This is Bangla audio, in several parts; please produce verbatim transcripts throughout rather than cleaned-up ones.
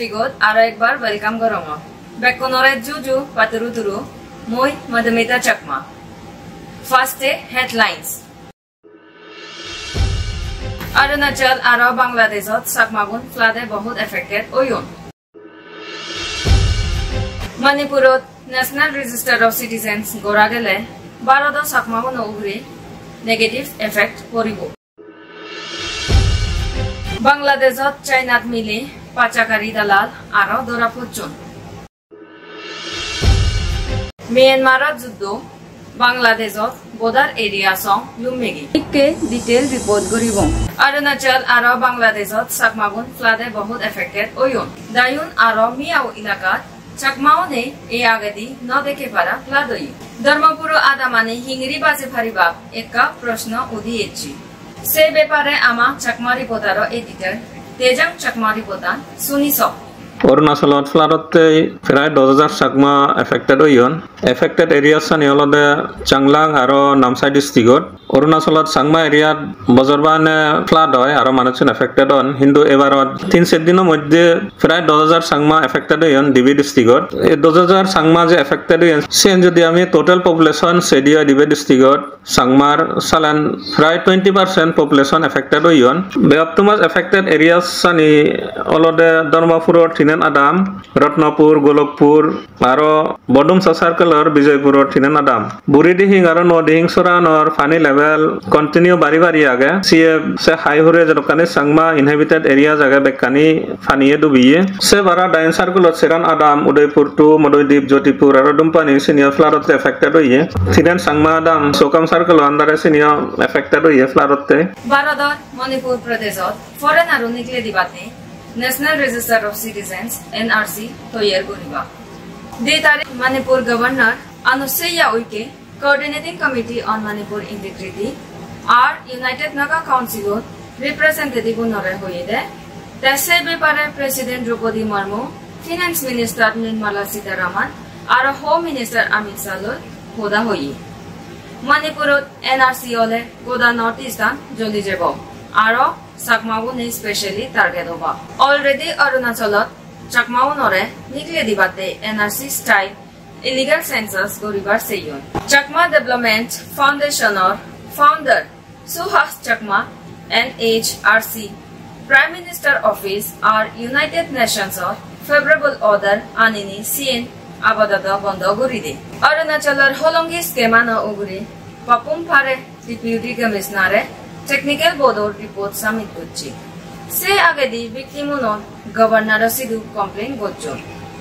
টপিকত আৰু একবাৰ ওয়েলকাম কৰম বেকনৰে জুজু পাতৰু তুৰু মই মধুমিতা চাকমা ফাৰ্স্টে হেডলাইন্স অৰুণাচল আৰু বাংলাদেশত চাকমাগুন ফ্লাডে বহুত এফেক্টেড অয়ুন মণিপুৰত নেশনাল ৰেজিষ্টাৰ অফ সিটিজেন্স গৰা গেলে বাৰদ চাকমাগুন উগৰি নেগেটিভ এফেক্ট পৰিব বাংলাদেশত চাইনাত মিলি পাচাকাৰী দালাল আৰু দৰা ফুচুন মিয়ানমাৰত যুদ্ধ বাংলাদেশত বৰ্ডাৰ এৰিয়া সং লুমেগি ইকে ডিটেইল ৰিপৰ্ট কৰিব অৰুণাচল আৰু বাংলাদেশত চাকমাগুন ফ্লাডে বহুত এফেক্টেড অয়ুন দায়ুন আৰু মিয়াও এলেকাত চাকমাওনে এই আগেদি নদেখে পাৰা ফ্লাড অয়ি ধর্মপুর আদামানে হিংরি বাজে ফারিবা একা প্রশ্ন উদিয়েছি সে ব্যাপারে আমা চাকমারি পোতার এডিটর তেজাং চাকমারি পোতান শুনিস অৰুণাচলত ফ্লাডতে প্ৰায় দহ হাজাৰ চাকমা এফেক্টেড হইন এফেক্টেড এৰিয়া সানি হলদে চাংলাং আৰু নামচাই ডিস্ট্রিক্টত অৰুণাচলত চাংমা এৰিয়াত বজৰবানে ফ্লাড হয় আৰু মানুহ এফেক্টেড হন কিন্তু এবাৰত তিন চার দিনৰ মধ্যে প্ৰায় দহ হাজাৰ চাংমা এফেক্টেড হইন ডিবি ডিস্ট্রিক্টত এই দহ হাজাৰ চাংমা যে এফেক্টেড হইন সেন যদি আমি টোটাল পপুলেশন সেডিয়া ডিবি ডিস্ট্রিক্টত চাংমাৰ চালান প্ৰায় টুৱেণ্টি পাৰ্চেণ্ট পপুলেশন এফেক্টেড হইন বৃহত্তম এফেক্টেড এৰিয়া সানি অলদে ধৰ্মপুৰৰ থিনেন আদাম ৰত্নপুৰ গোলকপুৰ আৰু বডুমছা সাৰ্কেলৰ বিজয়পুৰৰ থিনেন আদাম বুঢ়ীদিহিং আৰু নদিহিং চৰানৰ পানী লেভেল কন্টিনিউ বাঢ়ি বাঢ়ি আগে সিয়ে সে হাই হুৰে জৰকানি চাংমা ইনহেবিটেড এৰিয়া জাগে বেকানি পানীয়ে ডুবিয়ে সে বাৰা ডাইন সাৰ্কেলত চেৰান আদাম উদয়পুৰ টু মদয়দ্বীপ জ্যোতিপুৰ আৰু ডুমপানি সিনিয়ৰ ফ্লাডতে এফেক্টেড হইয়ে থিনেন চাংমা আদাম চৌকাম সাৰ্কেল আন্দাৰে সিনিয়ৰ এফেক্টেড হইয়ে ফ্লাডতে ভাৰতৰ মণিপুৰ প্ৰদেশত ফৰেন আৰু নিকলে দিবাতে National Register of Citizens N R C তৈয়াৰ কৰিবা দে তাৰিখ মণিপুৰ গভৰ্ণৰ অনুসৈয়া উইকে Coordinating Committee on Manipur Integrity R United Naga Council representative নৰে হইদে তেছে ব্যাপারে president Droupadi Murmu finance minister Nirmala Sitharaman আর হোম মিনিস্টার অমিত শাহ হোদা হই মণিপুরত N R C হলে গোদা নর্থ ইস্টার্ন জলি যাব আর চাকমাগুনে স্পেশালি টার্গেট হবা অলরেডি অৰুণাচলত চাকমাগুনৰে নিকলে দিবাতে N R C style illegal census গরিবার সেইয়ন চাকমা ডেভেলপমেন্ট ফাউন্ডেশনৰ founder Suhas Chakma N H R C prime minister office আর ইউনাইটেড নেশনসৰ ফেভৰেবল অর্ডার আনিনি সিএন আবাদত বন্ধ কৰি দে অৰুণাচলৰ হলংগি স্কেমান উগুৰি পাপুম ফাৰে ডিপুটি কমিশনারে টেকনিক্যাল বোর্ডৰ রিপোর্ট সাবমিট করছি সে আগে দি ভিক্টিমুনর গভর্নর সিধু কমপ্লেন করছেন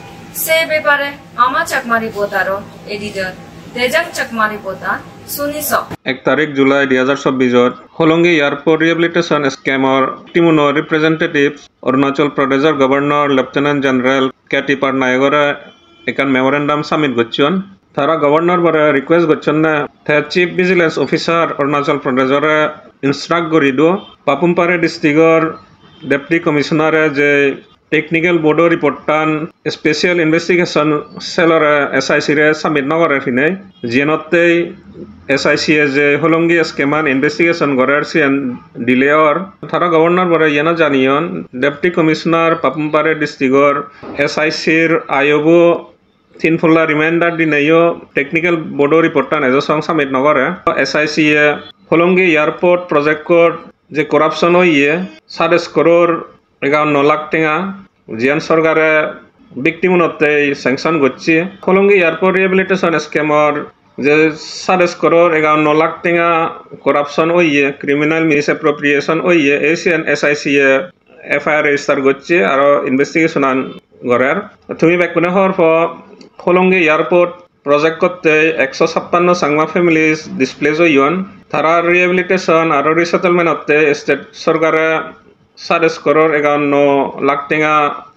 সে ব্যাপারে আমা চাকমারি পোতারো এডিটর তেজাং চাকমারি পোতা শুনিস এক তারিখ জুলাই দুই হাজার চৌবিশত হলংগি এয়ারপোর্ট রিহেবিলিটেশন স্কেমৰ টিমুনৰ রিপ্রেজেন্টেটিভ অৰুণাচল প্ৰদেশৰ গভর্নর লেফটেন্যান্ট জেনারেল কেটি পাটনায়কৰে একান মেমোরেন্ডাম সাবমিট করছেন তারা গভর্নর বরে রিকোয়েস্ট করছেন না চিফ ভিজিলেন্স অফিসার অৰুণাচল প্ৰদেশৰে ইনস্ট্রাক্ট কৰি দিও পাপুমপাৰে ডিস্ট্রিক্টৰ ডেপুটি কমিশনারে যে টেকনিক্যাল বোর্ডৰ রিপোর্টান স্পেশাল ইনভেস্টিগেশন সেলর এস আই সি রে সাবমিট নকরে ফিনে জিনতেই এস আই সি এ যে হলংগি স্কেমান ইনভেস্টিগেশন করার সিএন ডিলেয়র তারা গভর্নর বরে ইয়েনা জানিয়ন ডেপুটি কমিশনার পাপুমপাৰে ডিস্ট্রিক্টৰ এস আই সির আয়োগো তিন ফুল্লা রিমাইন্ডার দিনেও টেকনিক্যাল বোর্ডৰ রিপোর্টান এজ সং সাবমিট নকরে এস আই সি এ হলংগি এয়ারপোর্ট প্রজেক্টর যে করাপশন হইয়ে সাড়ে করোর এগাউন্ন লাখ টেঙা জিয়ান সরকারে ভিক্টিমুনতে স্যাংশন করছে হলংগি এয়ারপোর্ট রিহেবিলিটেশন স্কেমর যে সাড়ে করোর এগাউন্ন লাখ টেঙা করাপশন হইয়ে ক্রিমিনাল মিস অ্যাপ্রোপ্রিয়েশন হইয়ে এসিএন এস আই সি এ এফ আই আর রেজিস্টার করছে আর ইনভেস্টিগেশন গড়ের তুমি বেকুনে হওয়ার পর হলংগি এয়ারপোর্ট প্রজেক্ট করতে একশো ছাপ্পান্ন চাংমা ফ্যামিলিজ ডিসপ্লেজ হইন তারা রিহেবিলিটেশন আর রিসেটেলমেন্টতে স্টেট সরকারে সাড়ে করোর এগাউন্ন লাখ টেঙা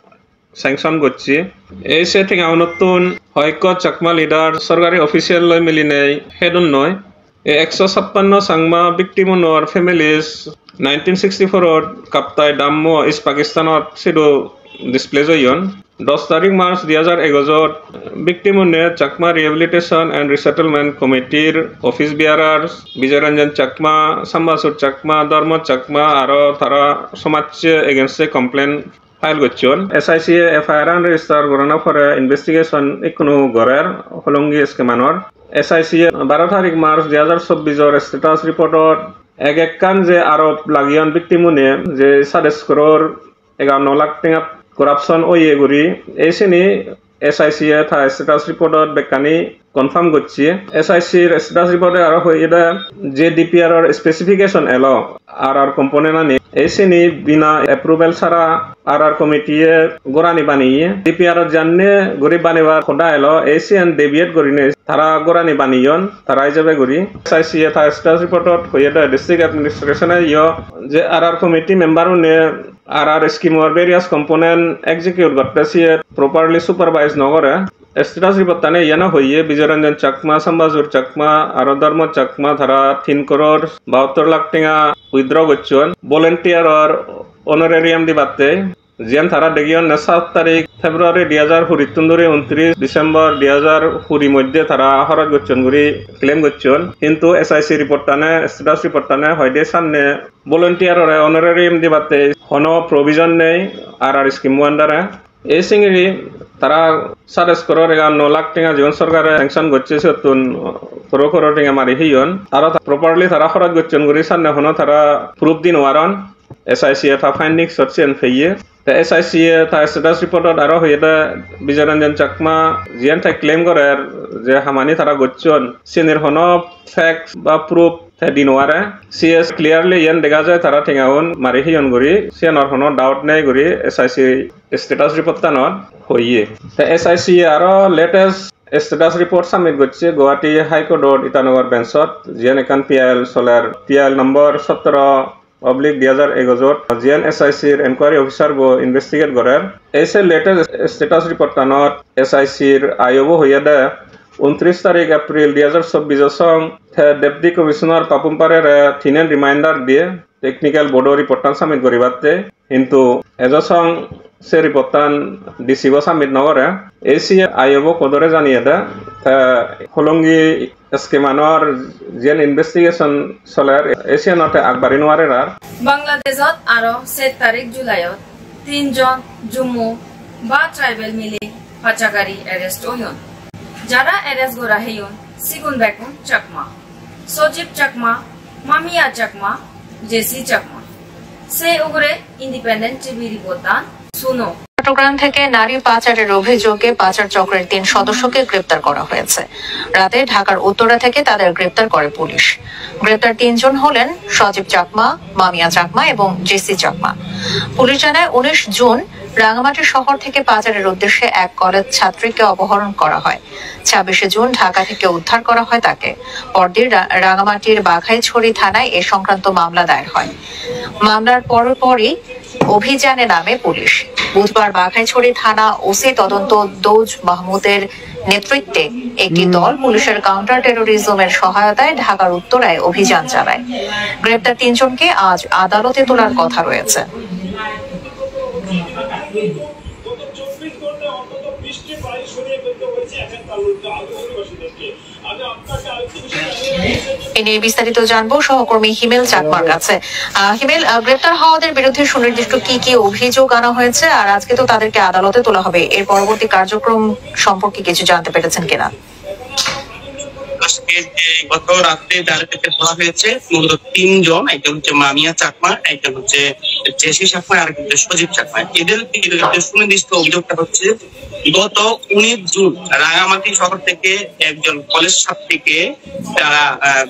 স্যাংশন করছে এই সে টেঙা নতুন হয়ক চাকমা লিডার সরকারি অফিসিয়াল লৈ মিলি নেই হেদুন নয় এই একশো ছাপ্পান্ন চাংমা ভিক্টিমুনর ফ্যামিলিজ নাইনটিন সিক্সটি ফোরত কাপ্তাই ডাম্মো ইস্ট পাকিস্তানত সিডো ডিসপ্লেজ হইন দশ তারিখ মার্চ দুই হাজার এগারোত ভিক্টিমুনে চাকমা রিহেবিলিটেশন এন্ড রিসেটেলমেন্ট কমিটির অফিস বিয়ারার বিজয়রঞ্জন চাকমা সাম্বাসুর চাকমা ধর্ম চাকমা আর তারা সমাজ এগেনস্টে কমপ্লেন ফাইল করছেন এসআইসি এফআইআর রেজিস্টার করানোর পরে ইনভেস্টিগেশন কোনো গড়ের হলঙ্গি স্কেমানর এসআইসি বারো তারিখ মার্চ দুই হাজার চব্বিশর স্টেটাস রিপোর্টত এক একখান যে আরোপ লাগিয়ান ব্যক্তিমনে যে সাড়ে করোর এগারো লাখ টাকা করাপশন ওয়ে করি এই শ্রেণী এসআইসি এ থা স্টেটাস রিপোর্টত বেকানি কনফার্ম করছি এসআইসির স্টেটাস রিপোর্টে আরো হয়ে যে ডিপিআর এর স্পেসিফিকেশন এলো আর আর কম্পোনেন্ট আনি এই শ্রেণী বিনা অ্যাপ্রুভেল ছাড়া আর আর কমিটিয়ে গোরানি বানিয়ে ডিপিআর জাননে গরিব বানিবার খোদা এলো এসিয়ান ডেভিয়েট করিনে তারা গোরানি বানিয়ন তারা হিসাবে করি এসআইসি এ থা স্টেটাস রিপোর্টত হয়ে ডিস্ট্রিক্ট অ্যাডমিনিস্ট্রেশনে ইয় যে আর আর কমিটি মেম্বার নে আর আর স্কিমর ভেরিয়াস কম্পোনেন্ট এক্সিকিউট করতেছি প্রপারলি সুপারভাইজ নগরে স্টেটাস রিপোর্ট তানে ইয়ানা হইয়ে বিজয়রঞ্জন চাকমা সম্বাজুর চাকমা আর ধর্ম চাকমা ধারা তিন করোর বাহাত্তর লাখ টাকা উইথড্র করছেন ভলেন্টিয়ার আর অনারেরিয়াম দিবাতে জিয়ান তারা দেখিয়ন সাত তারিখ ফেব্রুয়ারি দুই হাজার কুড়ি ধরে উনত্রিশ ডিসেম্বর দুই হাজার কুড়ি মধ্যে তারা হরত করছেন ঘুরি ক্লেম করছেন কিন্তু এসআইসি রিপোর্ট টানে স্টেটাস রিপোর্ট টানে হয়তো সামনে ভলেন্টিয়ার অনারেরিয়াম দিবাতে কোনো প্রভিজন নেই আর আর স্কিম আন্ডারে এই সিঙ্গি তারা সাড়ে করোর এগারো ন লাখ টাকা জীবন সরকারে স্যাংশন করছে সত্তর করোড় করোড় টাকা মারি হিয়ন আর প্রপারলি তারা খরচ করছেন ঘুরি সামনে হনো তারা প্রুফ দিন ওয়ারন এসআইসি এ থা ফাইন্ডিংস হচ্ছেন ফেইয়ে এসআইসি এ থা স্টেটাস রিপোর্টত আরো হয়ে বিজয়রঞ্জন চাকমা জিয়ান থাই ক্লেম করে যে হামানি তারা করছেন সিনের হনো ফ্যাক্ট বা প্রুফ দিন ওয়ারে সিএস ক্লিয়ারলি ইয়ান দেখা যায় তারা ঠেঙাউন মারি হিয়ন ঘুরি সিয়ানর হনো ডাউট নেই ঘুরি এসআইসি স্টেটাস রিপোর্ট তানত হইয়ে এসআইসি আরো লেটেস্ট স্টেটাস রিপোর্ট সাবমিট করছে গুয়াহাটি হাইকোর্টত ইটানগর বেঞ্চত জিয়ান একান পিআইএল চলার পিআইএল নম্বর সতের অব্লিক দুই হাজার এগারোত জিয়ান এসআইসির এনকোয়ারি অফিসার গো ইনভেস্টিগেট করার এসে লেটেস্ট স্টেটাস রিপোর্ট তানত এসআইসির আয়োগো হইয়া দে উনত্রিশ তারিখ এপ্রিল দুই হাজার চব্বিশ সং ডেপুটি কমিশনার পাপুম পারের থিনেন রিমাইন্ডার দিয়ে টেকনিক্যাল বোর্ড রিপোর্টান সাবমিট করিবাতে কিন্তু এজসং সে রিপোর্টান ডিসিগো সাবমিট নগরে এসি আয়োগো কদরে জানিয়ে দে হলঙ্গি স্কিমানর যেন ইনভেস্টিগেশন চলার এশিয়ানতে আগবাড়ি নোৱাৰে আর বাংলাদেশত আরো সাত তারিখ জুলাইত তিনজন জম্মু বা ট্রাইবেল মিলি পাচাকারী এরেস্ট হইন যারা এরেস্ট করা হইন সিগুন বেকুন চাকমা সজীব চাকমা মামিয়া চাকমা জেসি চাকমা সে উগরে ইন্ডিপেন্ডেন্ট টিভি রিপোর্টান শুনো চট্টগ্রাম থেকে নারী পাচারের অভিযোগে পাচার চক্রের তিন সদস্যকে গ্রেপ্তার করা হয়েছে। রাতে ঢাকার উত্তরা থেকে তাদের গ্রেপ্তার করে পুলিশ। গ্রেপ্তার তিনজন হলেন সজীব চাকমা, মামিয়া চাকমা এবং জেসি চাকমা। পুলিশ জানায় উনিশ জুন রাঙামাটি শহর থেকে পাচারের উদ্দেশ্যে এক কলেজ ছাত্রীকে অপহরণ করা হয়। ছাব্বিশে জুন ঢাকা থেকে উদ্ধার করা হয় তাকে। পরদিন রাঙামাটির বাঘাইছড়ি থানায় এ সংক্রান্ত মামলা দায়ের হয়। মামলার পরপরই অভিযানে নামে পুলিশ। বুধবার বাঘাইছড়ি থানা ওসি তদন্ত দৌজ মাহমুদের নেতৃত্বে একটি দল পুলিশের কাউন্টার টেরোরিজমের সহায়তায় ঢাকার উত্তরায় অভিযান চালায়। গ্রেপ্তার তিনজনকে আজ আদালতে তোলার কথা রয়েছে। এ নিয়ে বিস্তারিত জানবো সহকর্মী হিমেল চাকমার কাছে। হিমেল, গ্রেপ্তার হওয়াদের বিরুদ্ধে সুনির্দিষ্ট কি কি অভিযোগ আনা হয়েছে আর আজকে তো তাদেরকে আদালতে তোলা হবে, এর পরবর্তী কার্যক্রম সম্পর্কে কিছু জানতে পেরেছেন কিনা? আজকে যে গত রাত্রে যাদেরকে ধরা হয়েছে মূলত তিনজন, একজন হচ্ছে মামিয়া চাকমা, একজন হচ্ছে জেসি চাকমা আর একজন সজীব চাকমা। এদের সুনির্দিষ্ট অভিযোগটা হচ্ছে গত উনিশ জুন রাঙামাটি শহর থেকে একজন কলেজ ছাত্রীকে তারা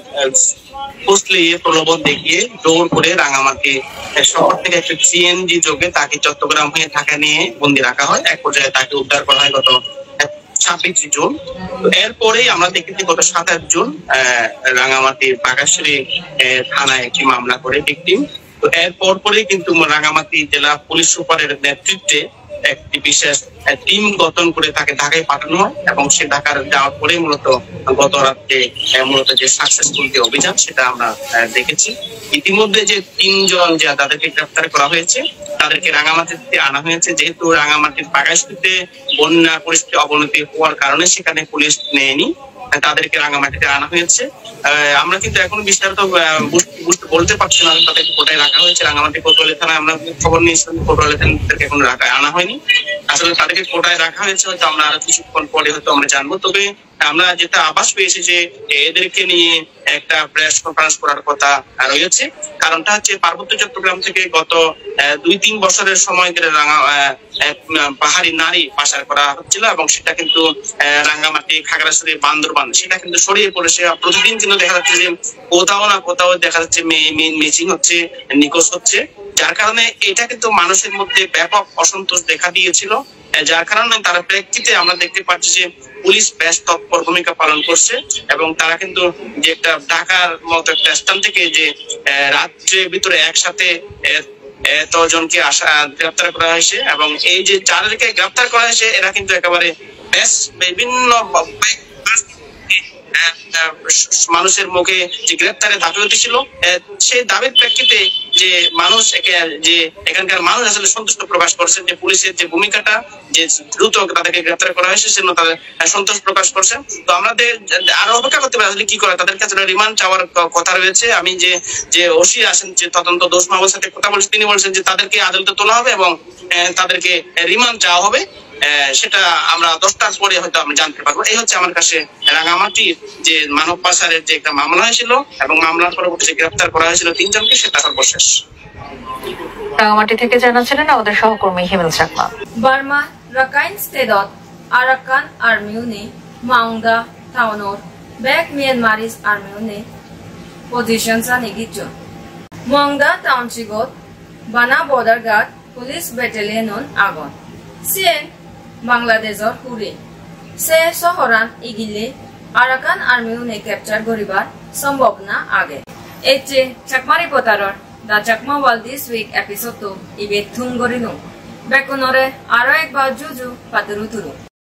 প্রলোভন দেখিয়ে দৌড় করে রাঙামাটি শহর থেকে একটা সিএনজি যোগে তাকে চট্টগ্রাম হয়ে ঢাকা নিয়ে বন্দি রাখা হয়। এক পর্যায়ে তাকে উদ্ধার করা হয় গত ছাব্বিশে জুন। এরপরেই আমরা দেখেছি গত সাতাশ জুন রাঙামাটির বাঘাইছড়ি থানায় একটি মামলা করে ভিকটিম। তো এরপর পরেই কিন্তু রাঙামাটি জেলা পুলিশ সুপারের নেতৃত্বে একটি বিশেষ টিম গঠন করে তাকে ঢাকায় পাঠানো হয় এবং সে ঢাকার যাওয়ার পরে মূলত গত রাত্রে মূলত যে সাকসেসফুল যে অভিযান সেটা আমরা দেখেছি। ইতিমধ্যে যে তিনজন যে তাদেরকে গ্রেফতার করা হয়েছে তাদেরকে রাঙামাটিতে আনা হয়েছে, যেহেতু রাঙামাটির বাঘাইছড়িতে বন্যা পরিস্থিতি অবনতি হওয়ার কারণে সেখানে পুলিশ নেয়নি। তাদেরকে রাঙামাটিতে আনা হয়েছে। আমরা কিন্তু এখন বিস্তারিত বলতে পারছি না তাদেরকে কোটায় রাখা হয়েছে। রাঙামাটি কোতোয়ালি থানায় আমরা খবর নিয়েছিলাম, কোতোয়ালি থানাকে এখন আনা হয়নি, আসলে তাদেরকে কোটায় রাখা হয়েছে। হয়তো আমরা আরো কিছুক্ষণ পরে হয়তো আমরা জানবো। তবে আমরা যেটা আভাস পেয়েছি যে এদেরকে নিয়ে একটা প্রেস কনফারেন্স করার কথা রয়েছে। কারণটা হচ্ছে পার্বত্য চট্টগ্রাম থেকে গত দুই তিন বছরের সময় ধরে রাঙা পাহাড়ি নারী পাচার করা হচ্ছিল এবং সেটা কিন্তু রাঙ্গামাটি, খাগড়াছড়ি, বান্দরবান সেটা কিন্তু ছড়িয়ে পড়েছে। প্রতিদিন কিন্তু দেখা যাচ্ছে যে কোথাও না কোথাও দেখা যাচ্ছে মিসিং হচ্ছে, নিখোঁজ হচ্ছে, যার কারণে এটা কিন্তু মানুষের মধ্যে ব্যাপক অসন্তোষ দেখা দিয়েছিল। যার কারণে তার প্রেক্ষিতে আমরা দেখতে পাচ্ছি যে পুলিশ বেশ তৎপর ভূমিকা পালন করছে এবং তারা কিন্তু যে একটা ঢাকার মতো একটা স্থান থেকে যে রাত্রের ভিতরে একসাথে এতজনকে আসা গ্রেপ্তার করা হয়েছে এবং এই যে যাদেরকে গ্রেপ্তার করা হয়েছে এরা কিন্তু একেবারে বেশ বিভিন্ন মানুষের মুখে যে গ্রেপ্তারের দাবি উঠেছিল, সেই দাবির প্রেক্ষিতে যে মানুষ যে এখানকার মানুষ আসলে সন্তুষ্ট প্রকাশ করছে যে পুলিশের যে ভূমিকাটা যে দ্রুত তাদেরকে গ্রেপ্তার করা হয়েছে সেজন্য তাদের সন্তোষ প্রকাশ করছে। তো আমাদের আরো অপেক্ষা করতে পারি আসলে কি করে, তাদের কাছে রিমান্ড চাওয়ার কথা রয়েছে। আমি যে যে ওসি আছেন যে তদন্ত দোষ মামলার সাথে কথা বলছি, তিনি বলছেন যে তাদেরকে আদালতে তোলা হবে এবং তাদেরকে রিমান্ড চাওয়া হবে, সেটা আমরা দশটার পরে হয়তো আমরা জানতে পারবো। এই হচ্ছে আমার কাছে রাঙামাটির যে মানব পাচারের যে একটা মামলা হয়েছিল এবং মামলার পরবর্তীতে গ্রেপ্তার করা হয়েছিল তিনজনকে, সেটা সর্বশেষ। রাঙামাটি থেকে জানাচ্ছিলেন আমাদের সহকর্মী হিমেল চাকমা। বার্মা রাখাইন ষ্টেটত আরাকান আর্মিউনি মাউংদা টাউনৰ বেক মিয়ানমাৰিজ আৰ্মিউনি পজিশন সানি গিচ্ছু মাউংদা টাউনশিপত বানা বর্ডার গার্ড পুলিশ ব্যাটালিয়ন আগন সিএন বাংলাদেশৰ হুৰি সে চহৰান ইগিলে আৰাকান আৰ্মিউনে ক্যাপচার করিবার সম্ভাবনা আগে। এচে চাকমা রিপোর্টাৰৰ the Chakma world this week episode তো ইবে থুম গরিনো বেকনরে আরো একবার জুজু পাতুরু তুরু।